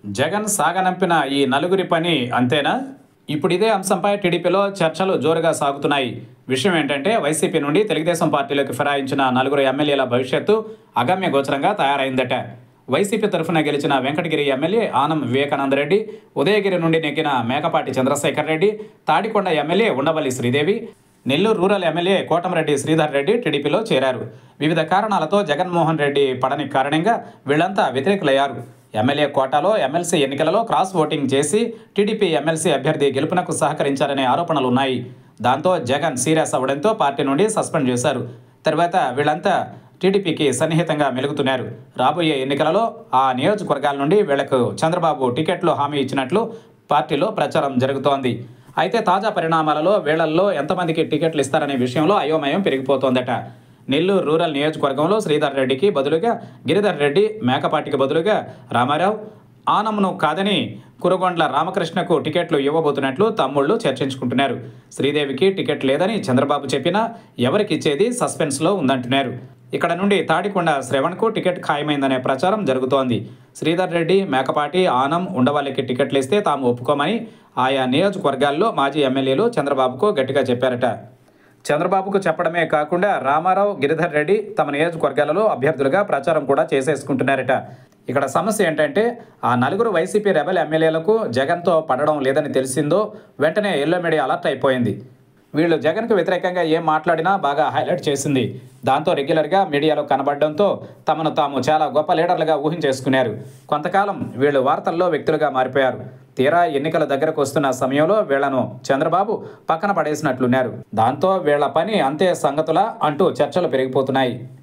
జగన్ సాగనంపిన ఈ నలుగురి పని అంతేనా? ఇప్పుడు ఇదే అంశంపై టీడీపీలో చర్చలు జోరుగా సాగుతున్నాయి. విషయం ఏంటంటే వైసీపీ నుండి తెలుగుదేశం పార్టీలోకి ఫిరాయించిన నలుగురు ఎమ్మెల్యేల భవిష్యత్తు అగమ్య గోచరంగా తయారైందట. వైసీపీ తరఫున గెలిచిన వెంకటగిరి ఎమ్మెల్యే ఆనం వివేకానందరెడ్డి, ఉదయగిరి నుండి నెగ్గిన Mekapati Chandrasekhar Reddy, Tadikonda MLA Undavalli Sridevi, Nellore rural MLA Kotamreddy Sridhar Reddy టీడీపీలో చేరారు. వివిధ కారణాలతో జగన్మోహన్ రెడ్డి పడని కారణంగా వీళ్లంతా వ్యతిరేకులయ్యారు. ఎమ్మెల్యే కోటాలో ఎమ్మెల్సీ ఎన్నికలలో క్రాస్ ఓటింగ్ చేసి టీడీపీ ఎమ్మెల్సీ అభ్యర్థి గెలుపునకు సహకరించారనే ఆరోపణలున్నాయి. దాంతో జగన్ సీరియస్ అవ్వడంతో పార్టీ నుండి సస్పెండ్ చేశారు. తర్వాత వీళ్లంతా టీడీపీకి సన్నిహితంగా మెలుగుతున్నారు. రాబోయే ఎన్నికలలో ఆ నియోజకవర్గాల నుండి వీళ్లకు చంద్రబాబు టికెట్లు హామీ ఇచ్చినట్లు పార్టీలో ప్రచారం జరుగుతోంది. అయితే తాజా పరిణామాలలో వీళ్లల్లో ఎంతమందికి టికెట్లు ఇస్తారనే విషయంలో అయోమయం పెరిగిపోతోందట. నెల్లూరు రూరల్ నియోజకవర్గంలో శ్రీధర్ రెడ్డికి బదులుగా గిరిధర్ రెడ్డి, మేకపాటికి బదులుగా రామారావు, ఆనంను కాదని కురగొండ్ల రామకృష్ణకు టికెట్లు ఇవ్వబోతున్నట్లు తమ్ముళ్లు చర్చించుకుంటున్నారు. శ్రీదేవికి టికెట్ లేదని చంద్రబాబు చెప్పినా ఎవరికి ఇచ్చేది సస్పెన్స్లో ఉందంటున్నారు. ఇక్కడ నుండి తాడికొండ శ్రవణ్కు టికెట్ ఖాయమైందనే ప్రచారం జరుగుతోంది. శ్రీధర్ రెడ్డి, మేకపాటి, ఆనం, ఉండవల్లికి టికెట్లు ఇస్తే తాము ఒప్పుకోమని ఆయా నియోజకవర్గాల్లో మాజీ ఎమ్మెల్యేలు చంద్రబాబుకు గట్టిగా చెప్పారట. చంద్రబాబుకు చెప్పడమే కాకుండా రామారావు, గిరిధర్ రెడ్డి తమ నియోజకవర్గాలలో అభ్యర్థులుగా ప్రచారం కూడా చేసేసుకుంటున్నారట. ఇక్కడ సమస్య ఏంటంటే ఆ నలుగురు వైసీపీ రెబెల్ ఎమ్మెల్యేలకు జగన్తో పడడం లేదని తెలిసిందో వెంటనే ఎల్లో మీడియా అలర్ట్ అయిపోయింది. వీళ్ళు జగన్కు వ్యతిరేకంగా ఏం మాట్లాడినా బాగా హైలైట్ చేసింది. దాంతో రెగ్యులర్గా మీడియాలో కనబడడంతో తమను తాము చాలా గొప్ప లీడర్లుగా ఊహించేసుకున్నారు. కొంతకాలం వీళ్ళు వార్తల్లో వ్యక్తులుగా మారిపోయారు. తీరా ఎన్నికల దగ్గరకు వస్తున్న సమయంలో వీళ్లను చంద్రబాబు పక్కన పడేసినట్లున్నారు. దాంతో వీళ్ల పని అంతే సంగతులా అంటూ చర్చలు పెరిగిపోతున్నాయి.